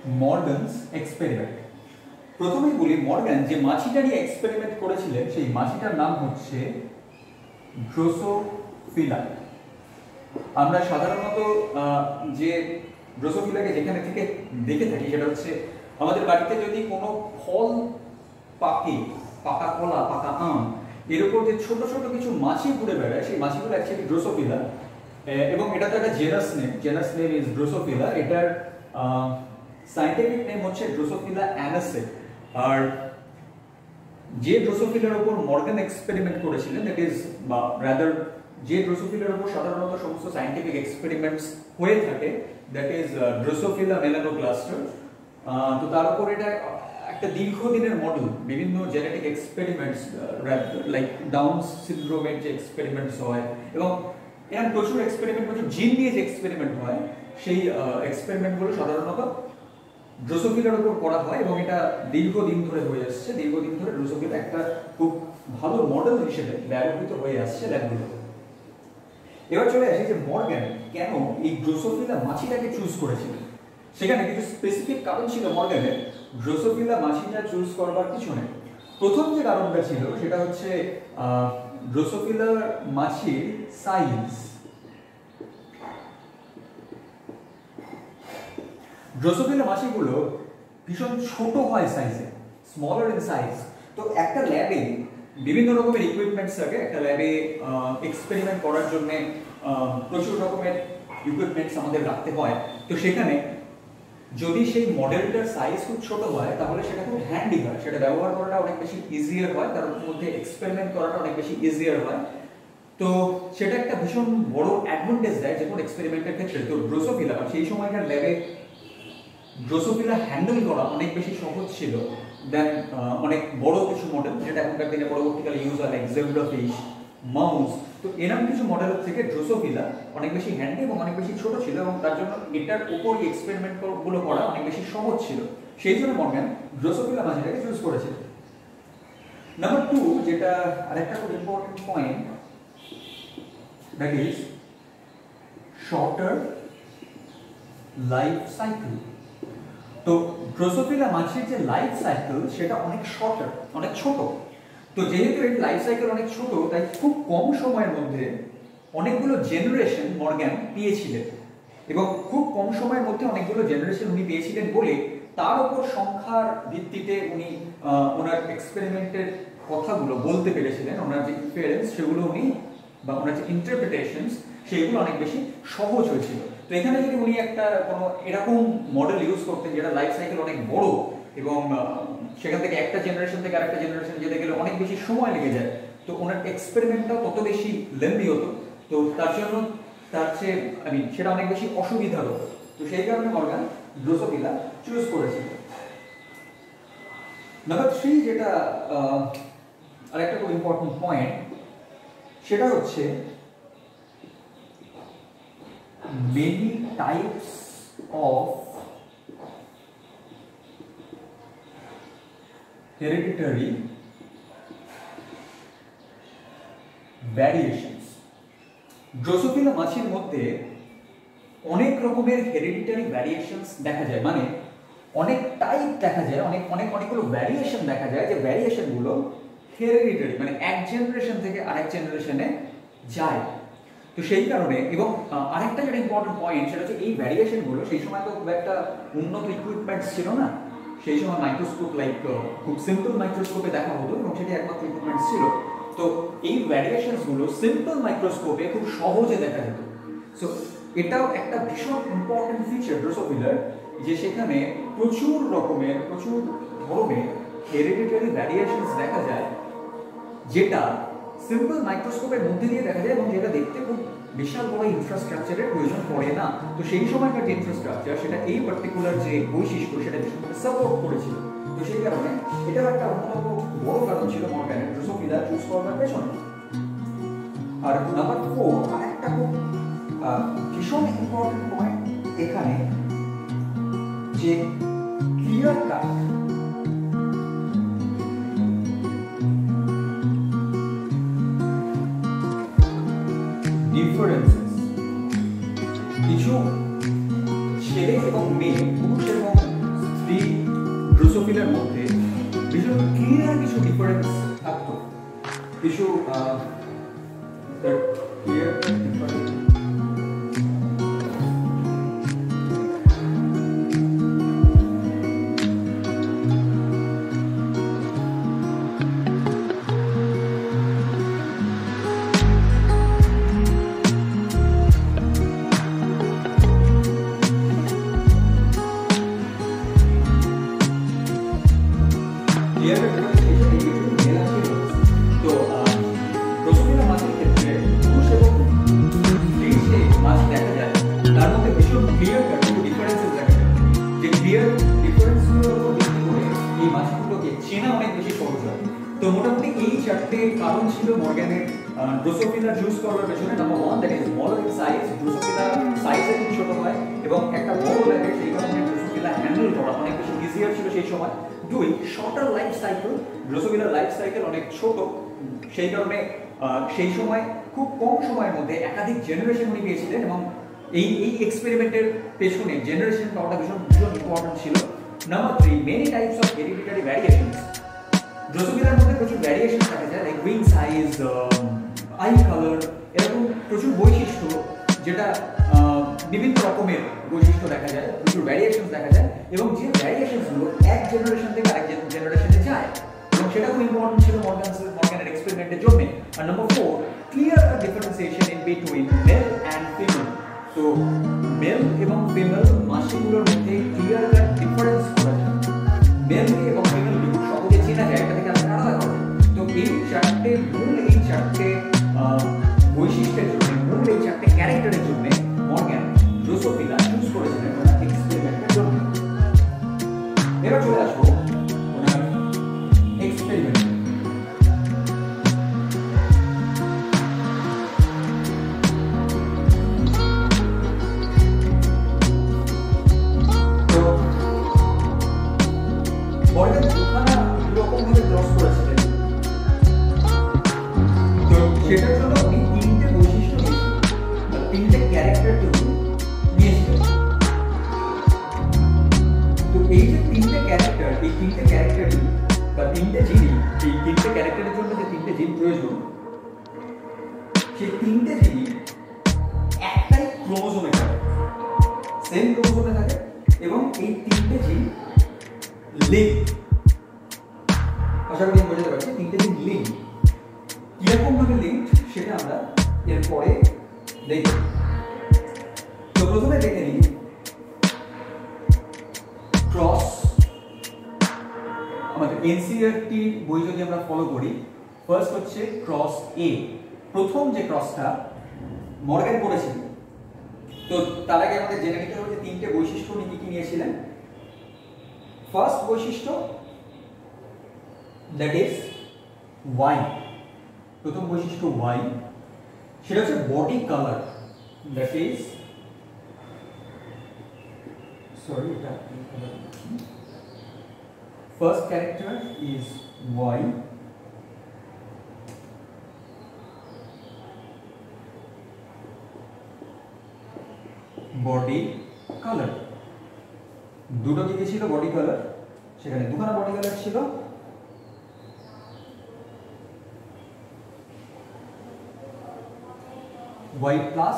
Morgan's experiment. প্রথমেই বলি, Morgan যে মাছিটা নিয়ে এক্সপেরিমেন্ট করেছিলেন সেই মাছিটার নাম হচ্ছে ড্রোসোফিলা। আমরা সাধারণত যে ড্রোসোফিলাকে যেখানে থেকে দেখে থাকি সেটা হচ্ছে আমাদের বাড়িতে যদি কোনো ফল পাকে, পাকা কলা, পাকা আম, এর উপর যে ছোট ছোট কিছু মাছি ঘুরে বেড়ায় সেই মাছিগুলো অ্যাকচুয়ালি ড্রোসোফিলা, এবং এটা তো একটা জেনাস নেম ইজ ড্রোসোফিলা। এটার সায়েন্টিফিক নেম হচ্ছে ড্রোসোফিলা অ্যানাসে। আর যে ড্রোসোফিলার উপর মর্গান এক্সপেরিমেন্ট করেছিলেন, দ্যাট ইজ বা রাদার যে ড্রোসোফিলার উপর সাধারণত সমস্ত সায়েন্টিফিক এক্সপেরিমেন্টস হয়ে থাকে, দ্যাট ইজ ড্রোসোফিলা মেলানোক্লাস্টার। তো তার উপর এটা একটা দীর্ঘদিনের মডেল, বিভিন্ন জেনেটিক এক্সপেরিমেন্টস লাইক ডাউনস সিনড্রোমের যে এক্সপেরিমেন্টস হয়, এবং এরকম প্রচুর এক্সপেরিমেন্ট, প্রচুর জিন নিয়ে যে এক্সপেরিমেন্ট হয়, সেই এক্সপেরিমেন্টগুলো সাধারণত ড্রোসোফিলার উপর করা হয় এবং এটা দীর্ঘদিন ধরে হয়ে আসছে। দীর্ঘদিন ধরে ড্রোসোফিলা একটা খুব ভালো মডেল হিসেবে ব্যবহৃত হয়ে আসছে ল্যাবগুলোতে। এবার চলে আসি যে মর্গান কেন এই ড্রোসোফিলা মাছিটাকে চুজ করেছিলেন। সেখানে কিছু স্পেসিফিক কারণ ছিল মর্গানের ড্রোসোফিলা মাছিটা চুজ করবার পিছনে। প্রথম যে কারণটা ছিল সেটা হচ্ছে ড্রোসোফিলা মাছির সাইজ। ড্রোসোফিলা মাছিগুলো ভীষণ ছোট হয় সাইজে, স্মলার ইন সাইজ। তো একটা ল্যাবে বিভিন্ন রকমের ইকুইপমেন্টস থাকে, একটা ল্যাবে এক্সপেরিমেন্ট করার জন্য প্রচুর রকমের ইকুইপমেন্টস আমাদের রাখতে হয়। তো সেখানে যদি সেই মডেলটার সাইজ খুব ছোট হয় তাহলে সেটা খুব হ্যান্ডি হয়, সেটা ব্যবহার করাটা অনেক বেশি ইজিয়ার হয়, তার মধ্যে এক্সপেরিমেন্ট করাটা অনেক বেশি ইজিয়ার হয়। তো সেটা একটা ভীষণ বড় অ্যাডভান্টেজ দেয় যে কোনো এক্সপেরিমেন্টের ক্ষেত্রে। তো ড্রোসোফিলা সেই সময়কার ল্যাবে ড্রোসোফিলা হ্যান্ডেল করা অনেক বেশি সহজ ছিল দেন অনেক বড় কিছু মডেল, যেটা এখনকার দিনে পরবর্তীকালে ইউজ হয়, লাইক জেব্রাফিশ, মাউস। তো এরকম কিছু মডেলের থেকে ড্রোসোফিলা অনেক বেশি হ্যান্ডি এবং অনেক বেশি ছোট ছিল, এবং তার জন্য এটার উপর এক্সপেরিমেন্ট গুলো করা অনেক বেশি সহজ ছিল। সেই জন্য মর্গান ড্রোসোফিলা মাছিটাকে চুজ করেছিল। নাম্বার 2, যেটা আরেকটা খুব important point, that is shorter life cycle. তো ড্রোসোফিলা মাছির যে লাইফ সাইকেল সেটা অনেক শর্টার, অনেক ছোট। তো যেহেতু এর লাইফ সাইকেল অনেক ছোট, তাই খুব কম সময়ের মধ্যে অনেকগুলো জেনারেশন মর্গান পেয়েছিলেন, এবং খুব কম সময়ের মধ্যে অনেকগুলো জেনারেশন উনি পেয়েছিলেন বলে তার উপর সংখ্যার ভিত্তিতে উনি ওনার এক্সপেরিমেন্টের কথাগুলো বলতে পেরেছিলেন। ওনার যে ইনফারেন্স সেগুলো উনি বা ওনার যে ইন্টারপ্রিটেশনস সেগুলো অনেক বেশি সহজ হয়েছিল। তো এখানে যদি উনি একটা কোনো এরকম মডেল ইউজ করতেন যেটা লাইফ সাইকেল অনেক বড়, এবং সেখান থেকে একটা জেনারেশন থেকে আরেকটা জেনারেশন যেতে গেলে অনেক বেশি সময় লেগে যায়, তো ওনার এক্সপেরিমেন্টটাও তত বেশি লেন্দি হতো। তো তার জন্য তার চেয়ে সেটা অনেক বেশি অসুবিধা হতো। তো সেই কারণে মর্গান ড্রোসোফিলা চুজ করেছিল। নাম্বার 3, যেটা আরেকটা খুব ইম্পর্টেন্ট পয়েন্ট, সেটা হচ্ছে many types of hereditary variations। ড্রোসোফিলা মাছির মধ্যে অনেক রকমের হেরিডিটারি ভ্যারিয়েশনস দেখা যায়, মানে অনেক টাইপ দেখা যায়, অনেকগুলো ভ্যারিয়েশন দেখা যায়, যে ভ্যারিয়েশনগুলো হেরিডিটারি, মানে এক জেনারেশন থেকে আরেক জেনারেশনে যায়। তো সেই কারণে, এবং আরেকটা যেটা ইম্পর্টেন্ট পয়েন্ট সেটা হচ্ছে এই ভ্যারিয়েশনগুলো সেই সময় তো খুব একটা উন্নত ইকুইপমেন্টস ছিল না। সেই সময় মাইক্রোস্কোপ, লাইক খুব সিম্পল মাইক্রোস্কোপে দেখা হতো, এবং সেটা একমাত্র ইকুইপমেন্টস ছিল। তো এই ভ্যারিয়েশনসগুলো সিম্পল মাইক্রোস্কোপে খুব সহজে দেখা যেত। সো এটাও একটা ভীষণ ইম্পর্টেন্ট ফিচার ড্রোসোফিলার, যে সেখানে প্রচুর ধরনের হেরিডিটারি ভ্যারিয়েশনস দেখা যায়, যেটা সিম্পল মাইক্রোস্কোপের মধ্যে দিয়ে দেখা যায়, এবং যেটা দেখতে খুব বিশাল বড় ইনফ্রাস্ট্রাকচারের প্রয়োজন পড়ে না। তো সেই সময়কার যে ইনফ্রাস্ট্রাকচার সেটা এই পার্টিকুলার যে বৈশিষ্ট্য সেটা ভীষণভাবে সাপোর্ট করেছিল। তো সেই কারণে এটাও একটা অন্যতম বড় কারণ ছিল মর্গানের ড্রোসোফিলা চুজ করার পেছনে। আর নাম্বার 4, আরেকটা খুব ভীষণ ইম্পর্টেন্ট পয়েন্ট এখানে, যে ক্লিয়ার কাট ডিফারেন্সেস। কিছু ছেলে এবং মেয়ে, পুরুষ এবং ড্রোসোফিলার মধ্যে ভীষণ ক্লিয়ার কিছু ডিফারেন্স থাকতো, কিছু ক্লিয়ার ডিফারেন্স। তো মোটামুটি এই চারটে কারণ ছিল মর্গ্যানের ড্রোসোফিলা চুজ করার পেছনে। Number 1 that is smaller in size, Drosophila সাইজে খুব ছোট হয় এবং একটা বড় লাগে, সেই কারণে ড্রোসোফিলা হ্যান্ডেল করা অনেক বেশি ইজিয়ার ছিল সেই সময়। 2 শর্টার লাইফ সাইকেল, ড্রোসোফিলার লাইফ সাইকেল অনেক ছোট, সেই কারণে সেই সময় খুব কম সময়ের মধ্যে একাধিক জেনারেশন উনি পেয়েছিলেন এবং এই এক্সপেরিমেন্টের পেছনে জেনারেশন পাওয়াটা ভীষণ ইম্পর্টেন্ট ছিল। Number 3 many types of hereditary variations. ড্রোসোফিলার মধ্যে প্রচুর ভ্যারিয়েশন দেখা যায়, like wing size, eye colour, এরকম প্রচুর বৈশিষ্ট্য, যেটা বিভিন্ন রকমের বৈশিষ্ট্য দেখা যায়, প্রচুর ভ্যারিয়েশন দেখা যায় এবং যে ভ্যারিয়েশনগুলো এক জেনারেশন থেকে আরেক জেনারেশনে যায় এবং সেটা খুব ইম্পর্টেন্ট ছিল মর্গ্যানের এক্সপেরিমেন্টের জন্য। আর number 4 clear differentiation in between male and female. তো মেল এবং ফিমেল মাসিগুলোর মধ্যে ক্লিয়ার ডিফারেন্স করা যায়, মেল এবং ফিমেল সহজে চেনা যায়, এটা থেকে আলাদা করে। তো এই চারটে বৈশিষ্ট্যের জন্য, মূল এই চারটে ক্যারেক্টারের জন্য মর্গ্যান ড্রোসোফিলা চুজ করেছিলেন ওনার এক্সপেরিমেন্টের জন্য। এবার চলে আসবো ওনার এক্সপেরিমেন্ট। তো মর্গ্যান দুখানা রকম ভাবে ক্রস করেছিলেন, তো সেটার জন্য উনি তিনটে বৈশিষ্ট্য নিয়েছিলেন, তিনটে ক্যারেক্টার নিয়েছিলেন। তো এই যে তিনটে ক্যারেক্টার, এই তিনটে ক্যারেক্টারই বা তিনটে জিনই, এই তিনটে ক্যারেক্টারের জন্য যে তিনটে জিন প্রয়োজন, সেই তিনটে জিনই একটাই ক্রোমোজোমে থাকে, সেম ক্রোমোজোমে থাকে এবং এই তিনটে জিন লিঙ্ক। আশা করি আমি বোঝাতে পারছি, তিনটে জিন লিঙ্ক। কিরকম ভাবে লিঙ্ক সেটা আমরা এরপরে দেখব। তো প্রথমে দেখে নিই ক্রস। আমাদের এনসিইআরটি বই যদি আমরা ফলো করি, ফার্স্ট হচ্ছে ক্রস এ, প্রথম যে ক্রসটা মর্গ্যান করেছিলেন। তো তার আগে আমাদের জেনে নিতে হবে যে তিনটে বৈশিষ্ট্য উনি কি কি নিয়েছিলেন। ফার্স্ট বৈশিষ্ট্য দ্যাট ইজ ওয়াই, প্রথম বৈশিষ্ট্য ওয়াই, সেটা হচ্ছে body colour, that is first character is Y, body colour. দুটো কি ছিল বডি কালার, সেখানে দুখানা বডি কালার ছিল, হোয়াইট প্লাস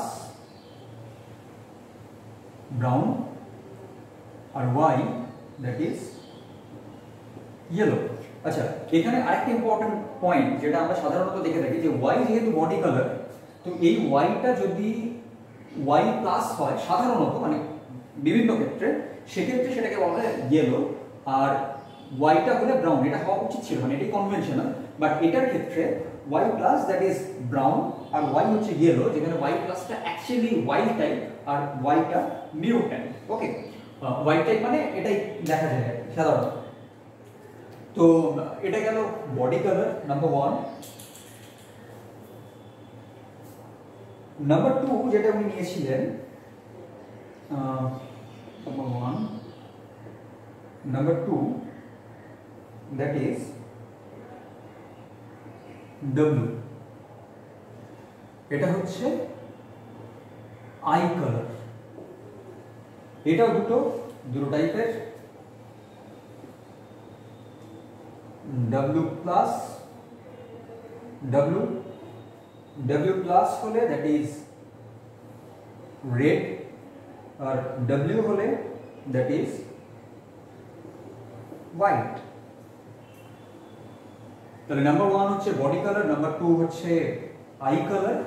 ব্রাউন আর ওয়াই দ্যাট ইজ ইয়েলো। আচ্ছা, এখানে আরেকটা ইম্পর্টেন্ট পয়েন্ট যেটা আমরা সাধারণত দেখে থাকি যে ওয়াই যেহেতু বডি কালার, তো এই ওয়াইটা যদি ওয়াই প্লাস হয় সাধারণত, মানে বিভিন্ন ক্ষেত্রে, সেক্ষেত্রে সেটাকে বলা হয় ইয়েলো, আর ওয়াইটা হলে ব্রাউন। এটা হওয়া উচিত ছিল, মানে এটাই কনভেনশনাল, বাট এটার ক্ষেত্রে Y plus that is brown আর ওয়াই হচ্ছে ইয়েলো, যেখানে ওয়াই প্লাসটা অ্যাকচুয়ালি ওয়াইল্ড টাইপ আর ওয়াইটা মিউট্যান্ট। ওকে, ওয়াইল্ড টাইপ মানে এটাই দেখা যায় সাধারণত। তো এটা গেল বডি কালার নাম্বার 1। নাম্বার 2 যেটা উনি নিয়েছিলেন, number 1, number 2 that is W, এটা হচ্ছে আই কালার। এটাও দুটো টাইপের, W plus হলে দ্যাট ইজ রেড আর W হলে দ্যাট ইজ হোয়াইট। তাহলে নাম্বার 1 হচ্ছে বডি কালার, নাম্বার 2 হচ্ছে eye colour,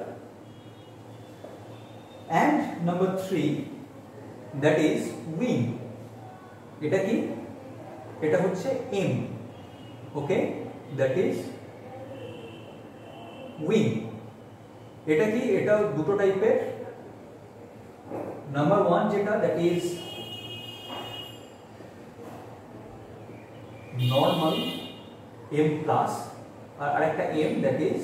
and number 3 that is wing। এটা কি? এটা হচ্ছে M, okay, that is wing। এটা কি? এটা দুটো টাইপের। নাম্বার 1 যেটা that is normal M plus, আর আরেকটা M that is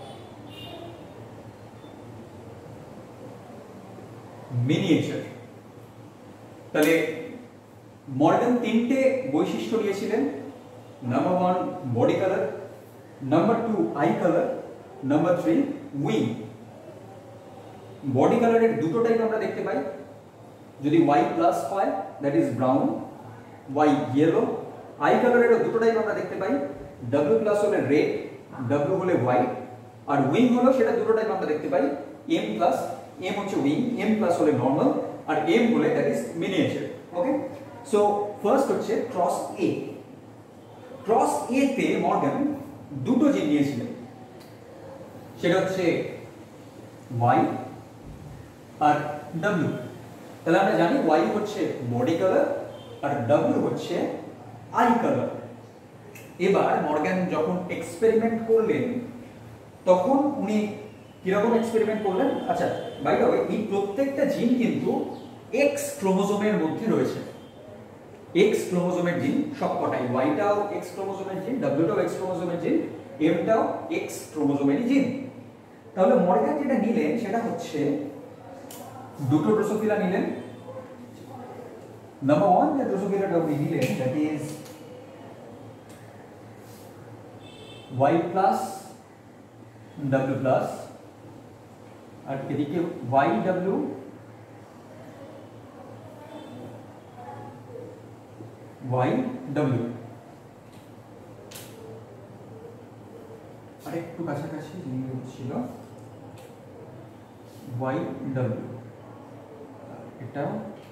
মিনিয়েচার। তাহলে মর্গান তিনটে বৈশিষ্ট্য নিয়েছিলেন, number 1 body colour, number 2 eye colour, number 3 wing. Body কালারের দুটো টাইপ আমরা দেখতে পাই, যদি ওয়াই প্লাস হয় that is brown, Y yellow. Eye কালারেরও দুটো টাইপ আমরা দেখতে পাই, ডাব্লিউ প্লাস হলে রেড, ডাব্লিউ হলে হোয়াইট, আর উইং হলো সেটা দুটো টাইপ আমরা দেখতে পাই, এম প্লাস, এম হচ্ছে উইং, এম প্লাস হলে নর্মাল, আর এম হলে that is miniature. Okay, so first হচ্ছে ক্রস এ। ক্রস এ তে মর্গান দুটো জিন নিয়েছিলেন, সেটা হচ্ছে ওয়াই আর ডাব্লিউ। তাহলে আমরা জানি ওয়াই হচ্ছে বডি কালার আর ডাব্লিউ হচ্ছে আই কালার। এবার মর্গান যখন এক্সপেরিমেন্ট করলেন তখন উনি কিরকম এক্সপেরিমেন্ট করলেন? আচ্ছা, বাই দ্য ওয়ে, এই প্রত্যেকটা জিন কিন্তু এক্স ক্রোমোজোমের মধ্যে রয়েছে। এক্স ক্রোমোজোমের জিন সবকটাই, ওয়াইটাও এক্স ক্রোমোজোমের জিন, ডাব্লিউটাও এক্স ক্রোমোজোমের জিন, এমটাও এক্স ক্রোমোজোমেরই জিন। তাহলে মর্গান যেটা নিলেন সেটা হচ্ছে দুটো ড্রোসোফিলা নিলেন। নাম্বার 1 যে ড্রোসোফিলাটা উনি নিলেন that is Y plus W plus, আর এদিকে ওয়াই ডাব্লিউ ওয়াই ডাব্লিউ। আর একটু কাছাকাছি ছিল ওয়াই ডাব্লিউ, এটাও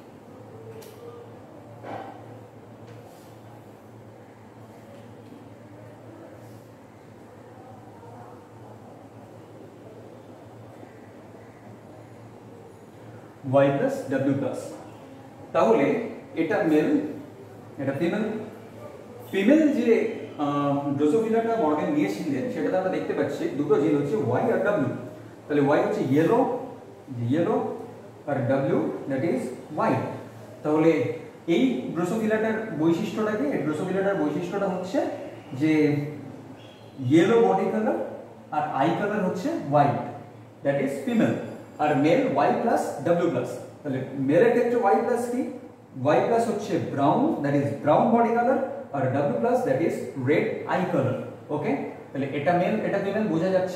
y plus w plus। তাহলে এটা মেল, এটা ফিমেল। ফিমেল যে ড্রোসোফিলাটা মর্গান নিয়েছিলেন সেটাতে আমরা দেখতে পাচ্ছি দুটো জিন হচ্ছে y আর w। তাহলে y হচ্ছে ইয়েলো, ইয়েলো, আর w দ্যাট ইজ হোয়াইট। তাহলে এই ড্রোসোফিলাটার বৈশিষ্ট্যটা কি? এই ড্রোসোফিলাটার বৈশিষ্ট্যটা হচ্ছে যে ইয়েলো বডি কালার আর আই কালার হচ্ছে হোয়াইট, দ্যাট ইজ ফিমেল। আর male y plus w plus. তাহলে মেলের ক্ষেত্রে y প্লাস কি? y প্লাস হচ্ছে brown, that is brown body colour, আর w plus that is red eye colour. Okay, তাহলে এটা মেল এটা ফিমেল বোঝা যাচ্ছে।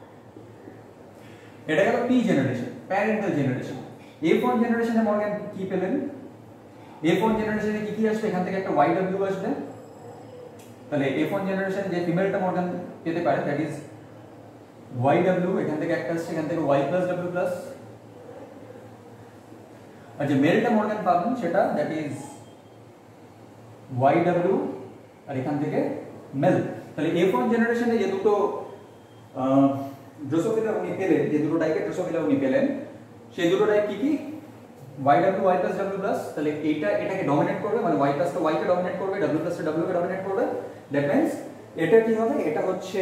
এটা গেল P generation, parental generation. F1 জেনারেশনে মর্গান কি পেলেন? F1 জেনারেশনে কি কি আসবে? এখান থেকে একটা YW আসবে। তাহলে F1 জেনারেশন যে ফিমেলটা মর্গান পেতে পারে দ্যাট ইজ YW, এখান থেকে একটা আসছে, এখান থেকে Y plus W plus। আর যে মেলটা মর্গান পাবেন সেটা দ্যাট ইজ YW, আর এখান থেকে মেল। তাহলে F1 জেনারেশনে যে দুটো ড্রোসোফিলা উনি পেলেন, যে দুটো টাইপের ড্রোসোফিলা উনি পেলেন, সেই দুটো টাইপ কি কি? YW, Y plus W plus। তাহলে এইটা এটাকে ডমিনেট করবে, মানে Y plus টা Y কে ডমিনেট করবে, W plus টা W কে ডমিনেট করবে। দ্যাট মিন্স এটা কি হবে? এটা হচ্ছে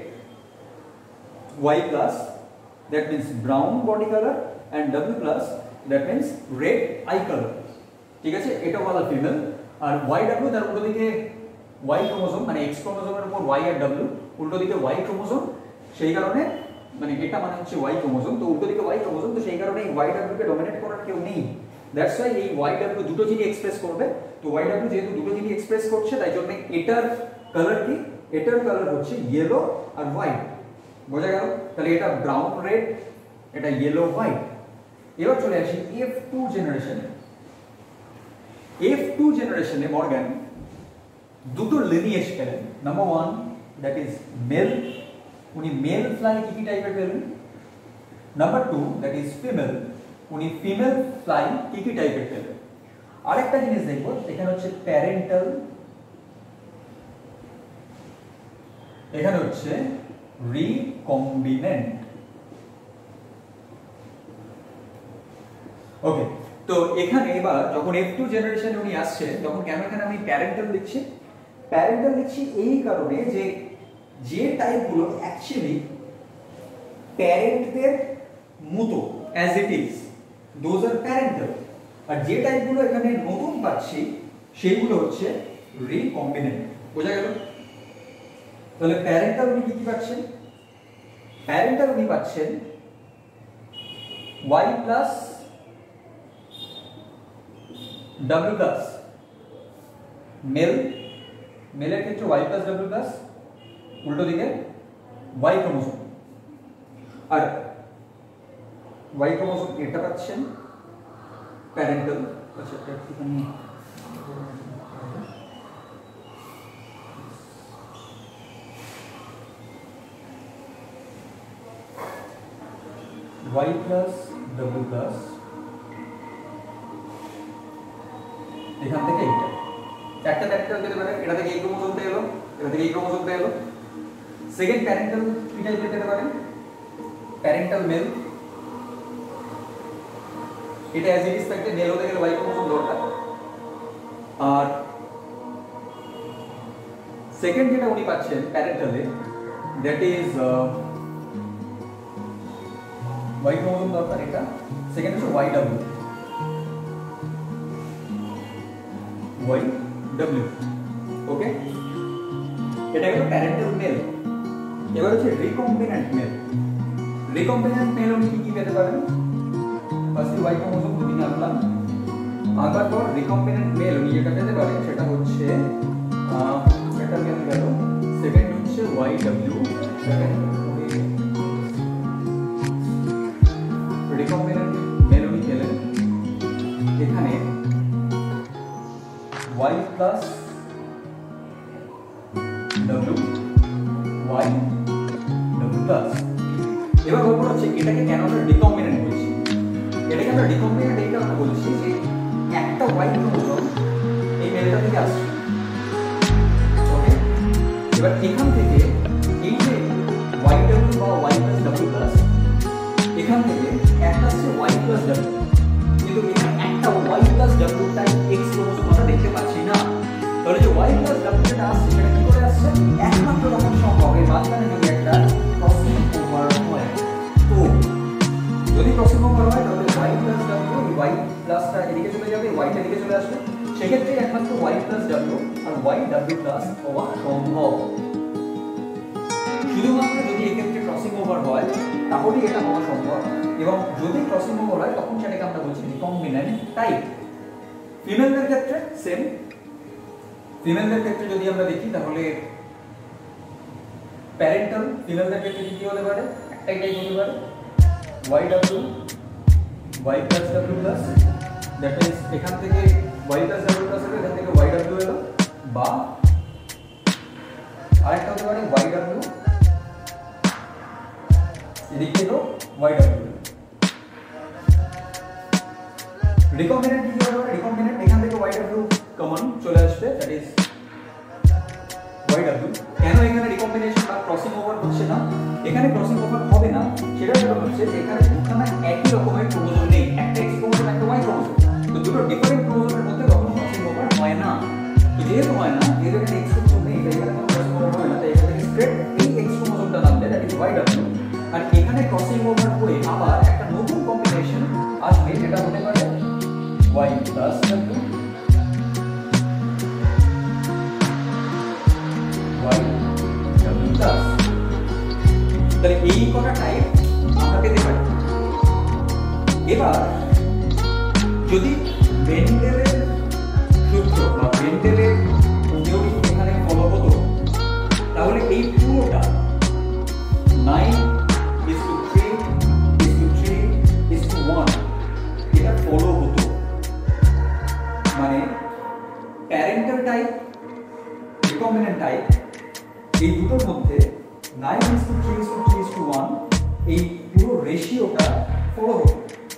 Y plus, that means brown body color, and W plus, that means red eye color। ঠিক আছে, এটা হলো ফিমেল। আর YW তার উল্টো দিকে Y ক্রোমোসোম, মানে X ক্রোমোসোমের উপর Y আর W, উল্টো দিকে Y ক্রোমোসোম, সেই কারণে মানে এটা মানে হচ্ছে Y ক্রোমোসোম, তো উল্টো দিকে Y ক্রোমোসোম, তো সেই কারণে এই YW কে ডমিনেট করার কেউ নেই। দ্যাটস ওয়াই এই YW দুটো জিনিস এক্সপ্রেস করবে। তো YW যেহেতু দুটো জিনিস এক্সপ্রেস করছে তাই জন্য এটার কালার কি? এটার কালার হচ্ছে ইয়েলো আর হোয়াইট। বোঝা গেল? তাহলে এটা ব্রাউন রেড, এটা ইয়েলো হোয়াইট। এবার চলে আসি F2 জেনারেশনে। F2 জেনারেশনে মর্গান দুটো লিনিয়েজ পেলেন। Number one that is male, উনি মেল ফ্লাই কি কি টাইপের পেলেন। Number two that is female, উনি ফিমেল ফ্লাই কি কি টাইপের পেলেন। আরেকটা জিনিস দেখবো এখানে হচ্ছে প্যারেন্টাল, এখানে হচ্ছে রিকম্বিনেন্ট। ওকে, তো এখানে এবার যখন F2 জেনারেশনে উনি আসছে তখন কেন এখানে আমি প্যারেন্টাল লিখছি? প্যারেন্টাল লিখছি এই কারণে যে যে টাইপগুলো অ্যাকচুয়ালি প্যারেন্টদের মতো as it is those are parental, আর যে টাইপগুলো এখানে নতুন পাচ্ছি সেইগুলো হচ্ছে রিকম্বিনেন্ট। বোঝা গেল? তাহলে প্যারেন্টাল উনি কি পাচ্ছেন? প্যারেন্টাল উনি পাচ্ছেন Y plus W plus male, মেলের ক্ষেত্রে Y প্লাস W প্লাস, উল্টো দিকে Y ক্রোমোসোম, আর Y ক্রোমোসোম এটা পাচ্ছেন প্যারেন্টাল। আচ্ছা একটুখানি Y প্লাস W প্লাস, এখান থেকে এইটা একটা প্যারেন্টাল পেতে পারে, এটা থেকে এই ক্রোমোসোমটা এলো, এটা থেকে এই ক্রোমোসোমটা এলো। সেকেন্ড প্যারেন্টাল কি টাইপের পেতে পারেন? প্যারেন্টাল মেল, এটা অ্যাজ ইট ইজ থাকতে মেল হতে গেলে Y ক্রোমোসোম দরকার। আর সেকেন্ড যেটা উনি পাচ্ছেন প্যারেন্টালে দ্যাট ইজ Y ক্রোমোসোম দরকার, এটা সেকেন্ড হচ্ছে YW, YW। ওকে, এটা হলো প্যারেন্টাল মেল। এবার হচ্ছে রিকম্বিনেন্ট মেল। রিকম্বিনেন্ট মেল উনি কি পেতে পারেন? ফার্স্টলি Y ক্রোমোসোম উনি আনলাম, আবার পর রিকম্বিনেন্ট মেল উনি যেটা পেতে পারেন সেটা হচ্ছে এটা মেল গেল, সেকেন্ড হচ্ছে YW, সেকেন্ড রিকম্বিনেন্ট মেল উনি পেলেন এখানে Y plus W, YW plus. এবার ব্যাপার হচ্ছে এটাকে কেন আমরা রিকম্বিনেন্ট বলছি? এটাকে আমরা রিকম্বিনেন্ট এই কারণে বলছি যে একটা Y ক্রোমোসোম এই মেলটা থেকে আসছে। ওকে, এবার এখান থেকে এই যে YW বা Y প্লাস W প্লাস, এখান থেকে একটা আসছে Y প্লাস W, কিন্তু এখানে একটা Y plus W type X chromosome আমরা দেখতে পাচ্ছি না। তাহলে যে Y প্লাস W যেটা আসছে সেটা কি করে আসছে? একমাত্র তখন সম্ভব এর মাঝখানে যদি একটা ক্রসিং ওভার হয়। তো যদি ক্রসিং ওভার হয় তাহলে Y প্লাস W, Y প্লাসটা এদিকে চলে যাবে, Y টা এদিকে চলে আসবে, সেক্ষেত্রে একমাত্র Y প্লাস W আর YW প্লাস হওয়া সম্ভব। শুধুমাত্র যদি এক্ষেত্রে ক্রসিং ওভার হয় তাহলেই এটা হওয়া সম্ভব, এবং যদি ক্রসিং ওভার হয় তখন সেটাকে আমরা বলছি রিকম্বিনেন্ট টাইপ। ফিমেলদের ক্ষেত্রে সেম, ফিমেলদের ক্ষেত্রে যদি আমরা দেখি তাহলে প্যারেন্টাল ফিমেলদের ক্ষেত্রে কি হতে পারে? একটাই টাইপ হতে পারে YW, Y plus W plus, that is এখান থেকে Y প্লাস W প্লাস এলো, এখান থেকে YW এলো, বা আরেকটা হতে পারে YW এদিকে এলো YW। রিকম্বিনেন্ট কি হতে পারে? রিকম্বিনেন্ট এখান থেকে YW কমন চলে আসবে, দ্যাট ইজ YW। কেন এখানে রিকম্বিনেশন বা ক্রসিং ওভার হচ্ছে না? এখানে ক্রসিং ওভার হবে না সেটা কারণ হচ্ছে এখানে দুখানা একই রকমের ক্রোমোসোম নেই, একটা X ক্রোমোসোম একটা Y ক্রোমোসোম, তো দুটো ডিফারেন্ট ক্রোমোসোমের মধ্যে কখনো ক্রসিং ওভার হয় না। তো যেহেতু হয় না, যেহেতু এখানে X ক্রোমোসোম নেই তাই এখানে কোনো ক্রসিং ওভার হবে না, তাই এখান থেকে স্ট্রেট এই X ক্রোমোসোমটা নামবে, দ্যাট ইজ YW। আর এখানে ক্রসিং ওভার হয়ে আবার একটা নতুন কম্বিনেশন আসবে যেটা হতে পারে Y plus W, YW plus. তাহলে এই কটা টাইপ আমরা পেতে পারি। এবার যদি মেন্ডেলের সূত্র বা মেন্ডেলের থিওরি এখানে ফলো হতো তাহলে এই পুরোটা 9:3:3:1 এটা ফলো হতো। মানে প্যারেন্টাল টাইপ রিকম্বিনেন্ট টাইপ, এই দুটোর মধ্যে 9:3:3:1 এই পুরো রেশিওটা ফলো হবে।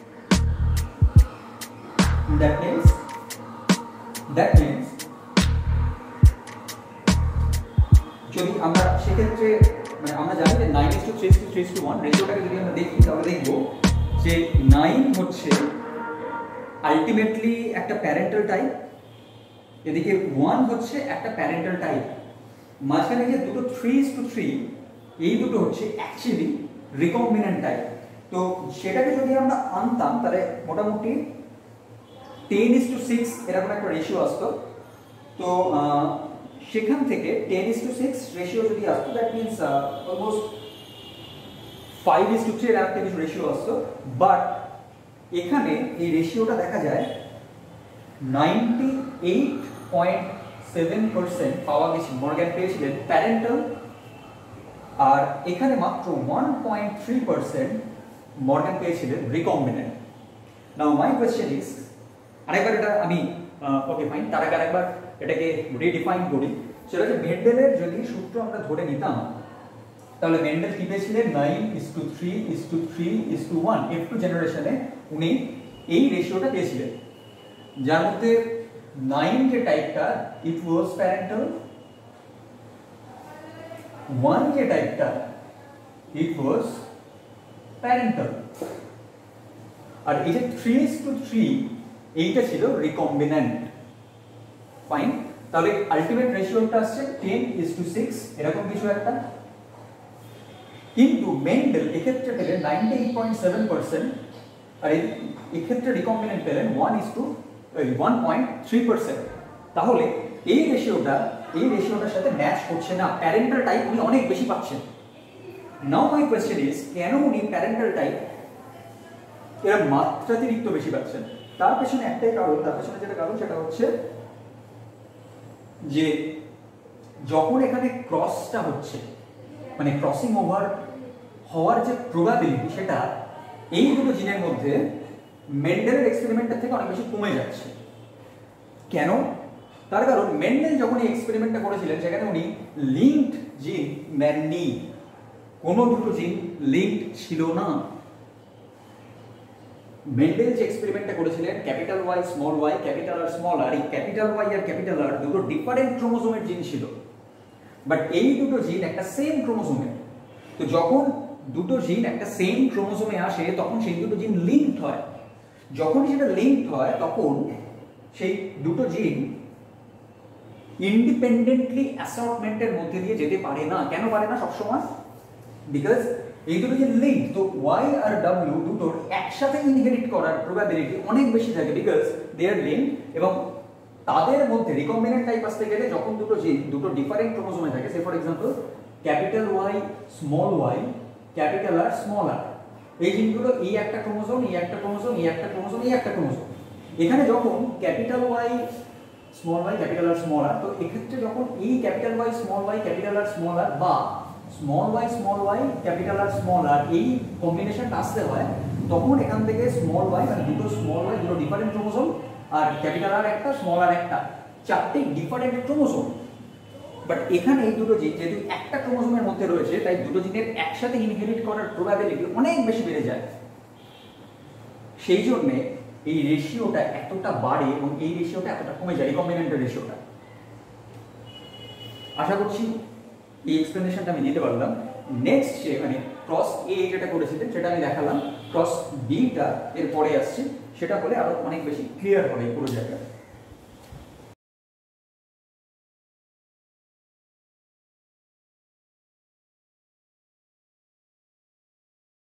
That means যদি আমরা সেক্ষেত্রে মানে আমরা জানি যে 9:3:3:1 রেশিওটাকে যদি আমরা দেখি তাহলে দেখব যে 9 হচ্ছে আলটিমেটলি একটা প্যারেন্টাল টাইপ, এদিকে 1 হচ্ছে একটা প্যারেন্টাল টাইপ, মাঝখানে যে দুটো 3:3 এই দুটো হচ্ছে অ্যাকচুয়ালি রিকম্বিনেন্ট টাইপ। তো সেটাকে যদি আমরা আনতাম তাহলে মোটামুটি 10:6 এরকম একটা রেশিও আসতো। তো সেখান থেকে 10:6 রেশিও যদি আসতো দ্যাট মিনস অলমোস্ট 5:3 এর একটা কিছু রেশিও আসতো। বাট এখানে এই রেশিওটা দেখা যায় 98.7% পাওয়া গেছে, মর্গ্যান পেয়েছিলেন প্যারেন্টাল, আর এখানে মাত্র 1.3% মর্গ্যান পেয়েছিলেন recombinant. Now my question is, আরেকবার এটা আমি ওকে ফাইন, তার আগে আরেকবার এটাকে রিডিফাইন করি। সেটা হচ্ছে মেন্ডেলের যদি সূত্র আমরা ধরে নিতাম তাহলে মেন্ডেল কি পেয়েছিলেন 9:3:3:1 F2 জেনারেশনে উনি এই রেশিওটা পেয়েছিলেন, যার মধ্যে 9 যে টাইপটা ইট ওয়াজ প্যারেন্টাল, 1 যে টাইপটা ইট ওয়াজ প্যারেন্টাল, আর এই যে 3:3 এইটা ছিল রিকম্বিনেন্ট। ফাইন, তাহলে আলটিমেট রেশিওটা আসছে 10:6 এরকম কিছু একটা। কিন্তু মেন্ডেল এক্ষেত্রে পেলেন 98.7%, আর এক্ষেত্রে রিকম্বিনেন্ট পেলেন 1.3%। তাহলে এই রেশিওটার সাথে ম্যাচ করছে না, প্যারেন্টাল টাইপ উনি অনেক বেশি পাচ্ছেন। নাও মাই কোয়েশ্চেন ইজ, কেন উনি প্যারেন্টাল টাইপ এরা মাত্রাতিরিক্ত বেশি পাচ্ছেন? তার পেছনে একটাই কারণ, সেটা হচ্ছে যে যখন এখানে ক্রসটা হচ্ছে মানে ক্রসিং ওভার হওয়ার যে প্রবাবিলিটি সেটা এই দুটো জিনের মধ্যে মেন্ডেলের এক্সপেরিমেন্টের থেকে অনেক বেশি কমে যাচ্ছে। কেন? তার কারণ মেন্ডেল যখন এই এক্সপেরিমেন্টটা করেছিলেন সেখানে উনি লিঙ্কড জিন নেননি, কোনো দুটো জিন লিঙ্কড ছিল না। মেন্ডেল যে এক্সপেরিমেন্টটা করেছিলেন capital Y small Y, capital R small R, এই ক্যাপিটাল ওয়াই আর ক্যাপিটাল আর দুটো ডিফারেন্ট ক্রোমোজোমের জিন ছিল, বাট এই দুটো জিন একটা সেম ক্রোমোজোমে। তো যখন দুটো জিন একটা সেম ক্রোমোজোমে আসে তখন সেই দুটো জিন লিঙ্কড হয়, যখন সেটা লিঙ্কড হয় তখন সেই দুটো জিন ইন্ডিপেন্ডেন্টলি অ্যাসর্টমেন্টের মধ্যে দিয়ে যেতে পারে না। কেন পারে না সবসময়? বিকজ এই দুটো যে লিঙ্ক, তো ওয়াই আর ডাব্লিউ দুটোর একসাথে ইনহেরিট করার প্রবাবিলিটি অনেক বেশি থাকে বিকজ দে আর লিঙ্ক, এবং তাদের মধ্যে রিকম্বিনেন্ট টাইপ আসতে গেলে যখন দুটো জিন দুটো ডিফারেন্ট ক্রোমোজোমে থাকে, say for example capital Y small Y, capital R small R, এই জিনগুলো এই একটা ক্রোমোজোম, এই একটা ক্রোমোজোম, এই একটা ক্রোমোজোম, এই একটা ক্রোমোজোম। এখানে যখন capital Y small Y, capital R small R, তো এক্ষেত্রে যখন এই capital Y small Y, capital R small R বা small Y capital R small R এই কম্বিনেশনটা আসতে হয়, তখন এখান থেকে স্মল ওয়াই মানে দুটো স্মল ওয়াই দুটো ডিফারেন্ট ক্রোমোজোম, আর ক্যাপিটাল আর একটা স্মল আর একটা, চারটে ডিফারেন্ট ক্রোমোজোম। বাট এখানে এই দুটো জিন যেহেতু একটা ক্রোমোজোমের মধ্যে রয়েছে তাই দুটো জিনের একসাথে ইনহেরিট করার প্রবাবিলিটি অনেক বেশি বেড়ে যায়। সেই জন্য এই রেশিওটা এতটা বাড়ে এবং এই রেশিওটা এতটা কমে যায়, রিকম্বিনেন্টের রেশিওটা। আশা করছি এই এক্সপ্লেনেশনটা আমি দিতে পারলাম। নেক্সট যে মানে ক্রস এ যেটা করেছিলেন সেটা আমি দেখালাম, ক্রস বিটা এর পরে আসছে, সেটা হলে আরো অনেক বেশি ক্লিয়ার হবে পুরো জায়গা।